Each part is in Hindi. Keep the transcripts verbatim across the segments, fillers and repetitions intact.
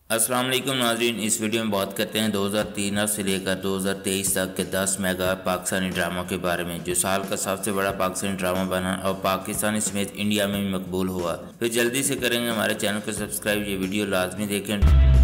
अस्सलाम वालेकुम नाज़रीन, इस वीडियो में बात करते हैं दो हज़ार तीन से लेकर दो हज़ार तेईस तक के दस मेगा पाकिस्तानी ड्रामा के बारे में, जो साल का सबसे बड़ा पाकिस्तानी ड्रामा बना और पाकिस्तानी समेत इंडिया में भी मकबूल हुआ। फिर जल्दी से करेंगे हमारे चैनल को सब्सक्राइब, ये वीडियो लाजमी देखें।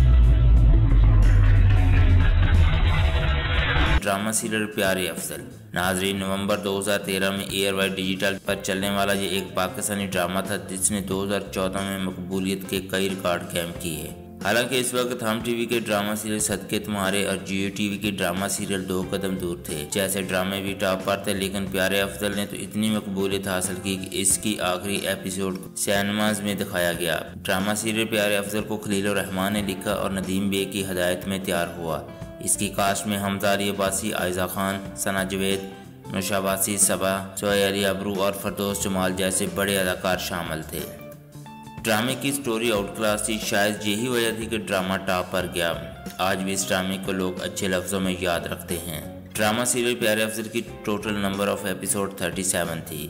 ड्रामा सीरियल प्यारे अफजल। नाजरीन, नवंबर दो हज़ार तेरह में एयर वाई डिजिटल पर चलने वाला ये एक पाकिस्तानी ड्रामा था जिसने दो हज़ार चौदह में मकबूलियत के कई रिकॉर्ड कायम किए। हालांकि इस वक्त हम टीवी के ड्रामा सीरियल सदके तुम्हारे और जियो टीवी के ड्रामा सीरियल दो कदम दूर थे। जैसे ड्रामे भी टॉप पर थे, लेकिन प्यारे अफजल ने तो इतनी मकबूलियत हासिल की कि इसकी आखिरी एपिसोड सिनेमाज में दिखाया गया। ड्रामा सीरियल प्यारे अफजल को खलील रहमान ने लिखा और नदीम बे की हदायत में तैयार हुआ। इसकी कास्ट में हमजा अली अब्बासी, आयजा खान, सना जवेद, नुशाबासी, सबा, सोहेल अली अबरू और फरदौस जमाल जैसे बड़े अदाकार शामिल थे। ड्रामे की स्टोरी आउट क्लास थी, शायद यही वजह थी कि ड्रामा टॉप पर गया। आज भी इस ड्रामे को लोग अच्छे लफ्ज़ों में याद रखते हैं। ड्रामा सीरियल प्यारे अफजल की टोटल नंबर ऑफ एपिसोड सैंतीस थी।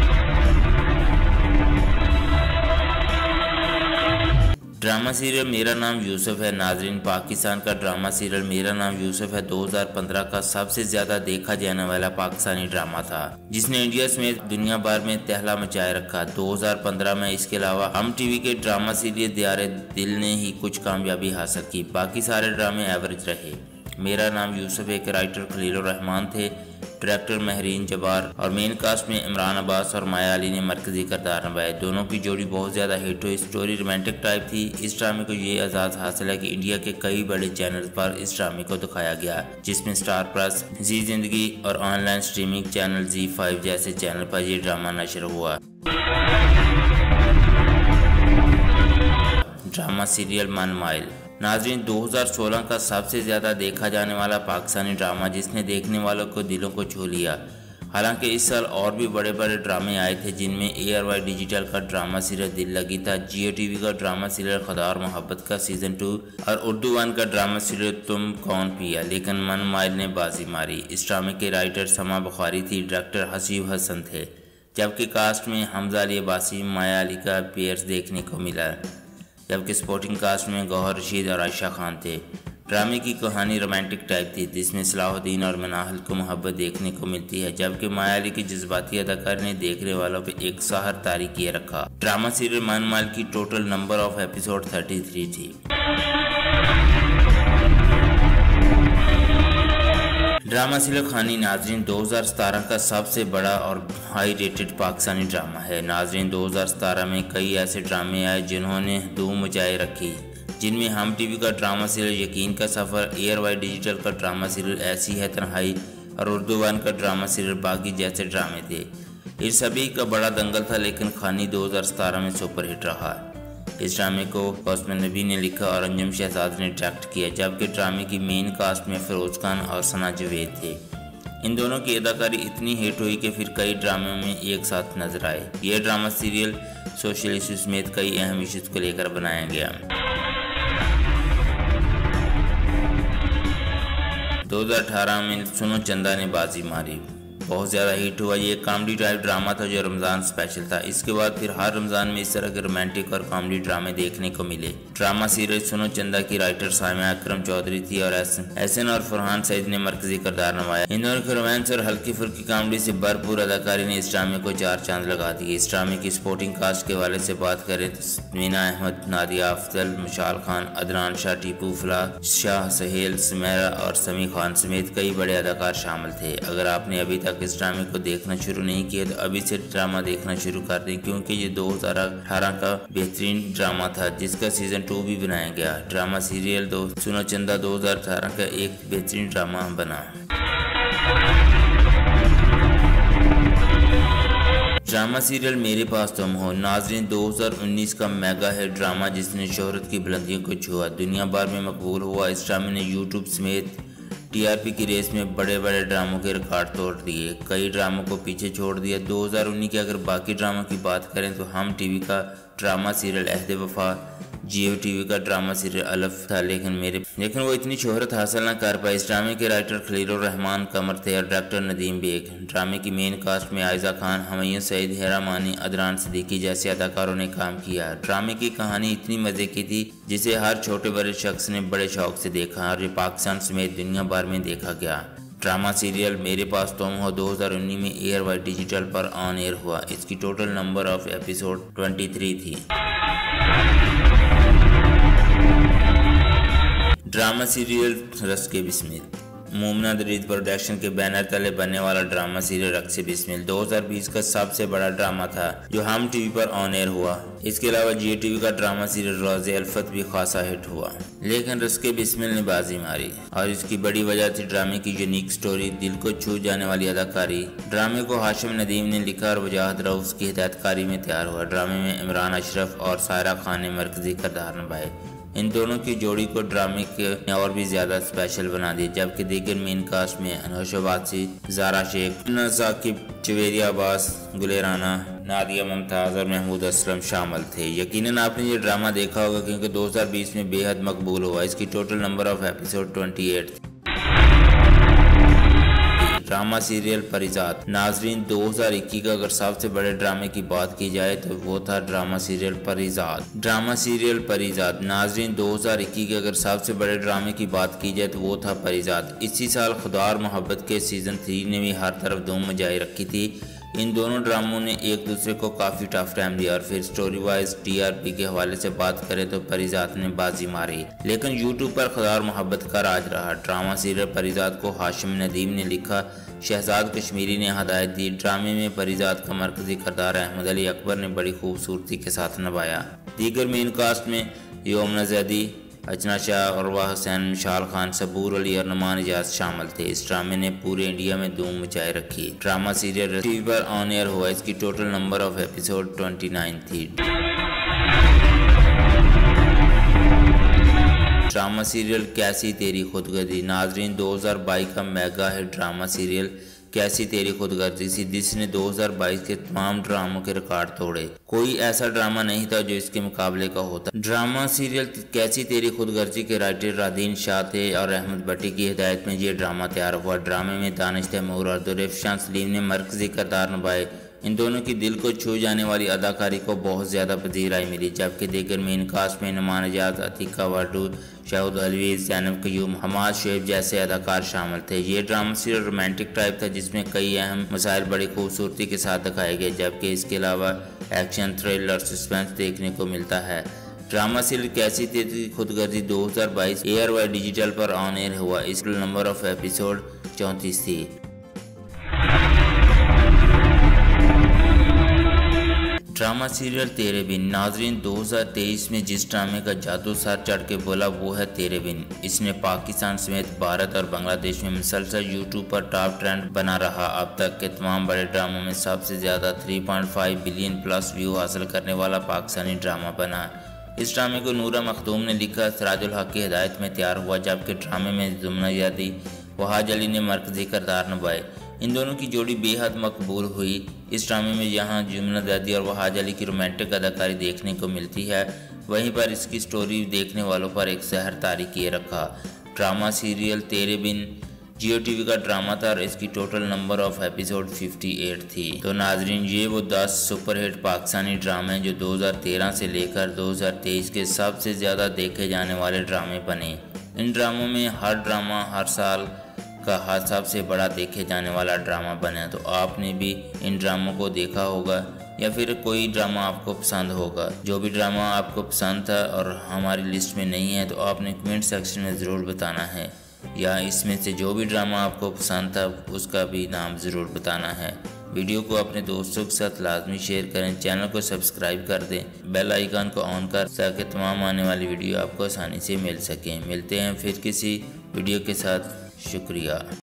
ड्रामा सीरियल मेरा नाम यूसुफ है। नाजरीन, पाकिस्तान का ड्रामा सीरियल मेरा नाम यूसुफ है दो हज़ार पंद्रह का सबसे ज्यादा देखा जाने वाला पाकिस्तानी ड्रामा था, जिसने इंडिया समेत दुनिया भर में तहला मचाए रखा। दो हज़ार पंद्रह में इसके अलावा हम टीवी के ड्रामा सीरियल दियारे दिल ने ही कुछ कामयाबी हासिल की, बाकी सारे ड्रामे एवरेज रहे। मेरा नाम यूसुफ एक राइटर खलील रहमान थे, डायरेक्टर महरीन जबार और मेन कास्ट में इमरान अब्बास और माया अली ने मरकजी किरदार निभाए। दोनों की जोड़ी बहुत ज़्यादा हिट हुई। स्टोरी रोमांटिक टाइप थी। इस ड्रामे को ये एजाज़ हासिल है कि इंडिया के कई बड़े चैनल पर इस ड्रामे को दिखाया गया, जिसमें स्टार प्लस, जी जिंदगी और online streaming channel Zee five जैसे चैनल पर यह ड्रामा नशर हुआ। Drama serial Mann Mayal. नाज़रीन, दो हज़ार सोलह का सबसे ज़्यादा देखा जाने वाला पाकिस्तानी ड्रामा जिसने देखने वालों को दिलों को छू लिया। हालांकि इस साल और भी बड़े बड़े ड्रामे आए थे, जिनमें एयर वाई डिजिटल का ड्रामा सीरियल दिल लगी था, जियो टीवी का ड्रामा सीरियल खुदा और मोहब्बत का सीज़न टू और उर्दू वन का ड्रामा सीरियल तुम कौन पिया, लेकिन मन माइल ने बाजी मारी। इस ड्रामे के राइटर समा बुखारी थी, डायरेक्टर हसीब हसन थे, जबकि कास्ट में हमजा अली अब्बासी, माया अली का पेयर्स देखने को मिला, जबकि स्पोर्टिंग कास्ट में गौहर रशीद और आयशा खान थे। ड्रामे की कहानी रोमांटिक टाइप थी, जिसमें सलाहुद्दीन और मनाहल को मोहब्बत देखने को मिलती है, जबकि माया अली की जज्बाती अदाकारी ने देखने वालों पे एक सहर तारी किए रखा। ड्रामा सीरियल मन माइल की टोटल नंबर ऑफ एपिसोड तैंतीस थी। ड्रामा सीरियल खानी। नाजरीन, दो हज़ार सतारह का सबसे बड़ा और हाई रेटेड पाकिस्तानी ड्रामा है। नाजरीन, दो हज़ार सतारह में कई ऐसे ड्रामे आए जिन्होंने धूम मचाए रखी, जिनमें हम टीवी का drama serial Yakeen Ka Safar, ARY digital का ड्रामा सीरियल ऐसी है तन्हाई और उर्दू वन का ड्रामा सीरियल बागी जैसे ड्रामे थे। इन सभी का बड़ा दंगल था, लेकिन खानी दो हज़ार सतारह में सुपरहिट रहा। इस ड्रामे को कौसम नबी ने लिखा और अंजुम शहजाद ने डायरेक्ट किया, जबकि ड्रामे की मेन कास्ट में फिरोज खान और सना जवेद थे। इन दोनों की अदाकारी इतनी हिट हुई कि फिर कई ड्रामों में एक साथ नजर आए। यह ड्रामा सीरियल सोशल इशू समेत कई अहम इशूज को लेकर बनाया गया। दो हज़ार अठारह में सुनो चंदा ने बाजी मारी बहुत ज़्यादा हिट हुआ। ये कॉमेडी टाइप ड्रामा था जो रमज़ान स्पेशल था। इसके बाद फिर हर रमज़ान में इस तरह के रोमांटिक और कॉमेडी ड्रामे देखने को मिले। ड्रामा सीरियल सुनो चंदा की राइटर सामिया अकरम चौधरी थी और एहसन और फरहान सईद ने मरकजी किरदार निभाया। इन दोनों के रोमांस और हल्की फुल्की कॉमेडी से भरपूर अदाकारी ने इस ड्रामे को चार चांद लगा दिए। इस ड्रामे की स्पोर्टिंग कास्ट के हवाले से बात करें तो मीना अहमद, नादिया अफजल, मुशाल खान, अदनान शाह, टीपू फलाह शाह, सहेल, सुमेरा और समी खान समेत कई बड़े अदाकार शामिल थे। अगर आपने अभी तक इस ड्रामे को देखना शुरू नहीं किया तो अभी से ड्रामा देखना शुरू कर दें, क्योंकि ये दो हज़ार अठारह का बेहतरीन ड्रामा था जिसका सीजन टू भी बनाया गया। ड्रामा सीरियल दो सुनो चंदा दो हज़ार अठारह का एक बेहतरीन ड्रामा बना। ड्रामा सीरियल मेरे पास तुम हो। नाजरीन, दो हज़ार उन्नीस का मेगा है ड्रामा जिसने शोहरत की बुलंदियों को छुआ, दुनिया भर में मकबूल हुआ। इस ड्रामे ने यूट्यूब समेत टीआरपी की रेस में बड़े बड़े ड्रामों के रिकॉर्ड तोड़ दिए, कई ड्रामों को पीछे छोड़ दिया। दो हज़ार उन्नीस के अगर बाकी ड्रामों की बात करें तो हम टीवी का drama serial Ahd Wafa, Geo TV का ड्रामा सीरियल अलफ था, लेकिन मेरे लेकिन वो इतनी शोहरत हासिल न कर पाई। इस ड्रामे के राइटर खलीलुर रहमान कमर थे और डायरेक्टर नदीम बेग। ड्रामे की मेन कास्ट में आयजा खान, हमैयूं सईद, हेरा मानी, अदनान सिद्दीकी जैसे अदाकारों ने काम किया। ड्रामे की कहानी इतनी मजे की थी जिसे हर छोटे बड़े शख्स ने बड़े शौक से देखा और ये पाकिस्तान समेत दुनिया भर में देखा गया। ड्रामा सीरियल मेरे पास तुम हो दो हज़ार उन्नीस में एयर वाई डिजिटल पर ऑन एयर हुआ। इसकी टोटल नंबर ऑफ एपिसोड तेईस थी। ड्रामा सीरियल रस के बिस्मिल मोमना दरीद प्रोडक्शन के बैनर तले बनने वाला ड्रामा सीरियल रक्स के बिस्मिल दो हज़ार बीस का सबसे बड़ा ड्रामा था जो हम टीवी पर ऑन एयर हुआ। इसके अलावा जियो टीवी का ड्रामा सीरियल रोज़े अल्फत भी खासा हिट हुआ, लेकिन रस के बिस्मिल ने बाजी मारी और इसकी बड़ी वजह थी ड्रामे की यूनिक स्टोरी, दिल को छू जाने वाली अदाकारी। ड्रामे को हाशिम नदीम ने लिखा और वजाहत रऊफ की हिदायतकारी में तैयार हुआ। ड्रामे में इमरान अशरफ और सायरा खान ने मरकजी किरदार निभाए। इन दोनों की जोड़ी को ड्रामे के और भी ज्यादा स्पेशल बना दिया, जबकि दीगर मेन कास्ट में अनोश बासी, जारा शेख, साकिब, चवेरिया अब्बास, गुलेराना, नादिया मुमताज और महमूद असलम शामिल थे। यकीनन आपने ये ड्रामा देखा होगा क्योंकि दो हज़ार बीस में बेहद मकबूल हुआ। इसकी टोटल नंबर ऑफ एपिसोड अट्ठाईस थी। ड्रामा सीरियल परिजात नाजरीन दो हज़ार इक्कीस का अगर सबसे बड़े ड्रामे की बात की जाए तो वो था drama serial Parizaad. Drama serial Parizaad नाजरीन दो हज़ार इक्कीस के अगर सबसे बड़े ड्रामे की बात की जाए तो वो था परिजात। इसी साल खुदा और मोहब्बत के सीजन थ्री ने भी हर तरफ धूम मचाई रखी थी। इन दोनों ड्रामों ने एक दूसरे को काफ़ी टफ टाइम दिया और फिर स्टोरी वाइज टीआरपी के हवाले से बात करें तो परिजात ने बाजी मारी, लेकिन यूट्यूब पर खुदा और मोहब्बत का राज रहा। ड्रामा सीरियल परिजात को हाशिम नदीम ने लिखा, शहजाद कश्मीरी ने हदायत दी। ड्रामे में परिजात का मरकजी किरदार अहमद अली अकबर ने बड़ी खूबसूरती के साथ निभाया। दीगर मेन कास्ट में योमना जैदी, अचना शाह, उर्वा हुसैन, मिशाल खान, सबूर अली और नुमान इजाज शामिल थे। इस ड्रामे ने पूरे इंडिया में धूम मचाए रखी। ड्रामा सीरियल टीवी पर ऑन एयर हुआ। इसकी टोटल नंबर ऑफ एपिसोड उनतीस थी। ड्रामा सीरियल कैसी तेरी खुदगर्जी नाजरीन दो हज़ार बाईस का मेगा हिट ड्रामा सीरियल कैसी तेरी खुदगर्जी थी जिसने दो हज़ार बाईस के तमाम ड्रामों के रिकॉर्ड तोड़े। कोई ऐसा ड्रामा नहीं था जो इसके मुकाबले का होता। ड्रामा सीरियल कैसी तेरी खुदगर्जी के राइटर रादीन शाह थे और अहमद भट्टी की हिदायत में ये ड्रामा तैयार हुआ। ड्रामे में दानिश तैमूर और दुरेफशान सलीम ने मरकजी किरदार निभाए। इन दोनों की दिल को छू जाने वाली अदाकारी को बहुत ज़्यादा पजीराई मिली, जबकि दीगर मेन कास्ट में नुमान इजाज, अतीका वाडू, शाहुद अलवी, जैनब कयूम, हमाद शेब जैसे अदाकार शामिल थे। ये ड्रामा सीरियल रोमांटिक टाइप था जिसमें कई अहम मसाइल बड़ी खूबसूरती के साथ दिखाए गए, जबकि इसके अलावा एक्शन, थ्रिल और सस्पेंस देखने को मिलता है। ड्रामा सीरियल कैसी तेरी खुदगर्जी दो हज़ार बाईस एयर वाई डिजिटल पर ऑन एयर हुआ। इसकी नंबर ऑफ एपिसोड चौंतीस थी। ड्रामा सीरियल तेरे बिन नाजरीन दो हज़ार तेईस में जिस ड्रामे का जादू सर चढ़ के बोला वो है तेरे बिन। इसने पाकिस्तान समेत भारत और बांग्लादेश में मुसलसल यूट्यूब पर टॉप ट्रेंड बना रहा। अब तक के तमाम बड़े ड्रामों में सबसे ज़्यादा तीन पॉइंट पाँच बिलियन प्लस व्यू हासिल करने वाला पाकिस्तानी ड्रामा बना। इस ड्रामे को नूरा मखदूम ने लिखा, सिराजुल हक की हिदायत में तैयार हुआ, जबकि ड्रामे में जुम्ना यादी, वहाज अली ने मरकजी किरदार निभाए। इन दोनों की जोड़ी बेहद मकबूल हुई। इस ड्रामे में यहाँ जुम्ना दादी और वहाज अली की रोमांटिक अदाकारी देखने को मिलती है, वहीं पर इसकी स्टोरी देखने वालों पर एक सहर तारी किए रखा। ड्रामा सीरियल तेरे बिन जियो टीवी का ड्रामा था और इसकी टोटल नंबर ऑफ एपिसोड अट्ठावन थी। तो नाजरीन ये वो दस सुपरहिट पाकिस्तानी ड्रामे जो दो हज़ार तेरह से लेकर दो हज़ार तेईस के सबसे ज़्यादा देखे जाने वाले ड्रामे बने। इन ड्रामों में हर ड्रामा हर साल का हर सबसे बड़ा देखे जाने वाला ड्रामा बना। तो आपने भी इन ड्रामों को देखा होगा या फिर कोई ड्रामा आपको पसंद होगा। जो भी ड्रामा आपको पसंद था और हमारी लिस्ट में नहीं है तो आपने कमेंट सेक्शन में ज़रूर बताना है, या इसमें से जो भी ड्रामा आपको पसंद था उसका भी नाम ज़रूर बताना है। वीडियो को अपने दोस्तों के साथ लाजमी शेयर करें, चैनल को सब्सक्राइब कर दें, बेल आइकन को ऑन कर ताकि तमाम आने वाली वीडियो आपको आसानी से मिल सकें। मिलते हैं फिर किसी वीडियो के साथ। शुक्रिया।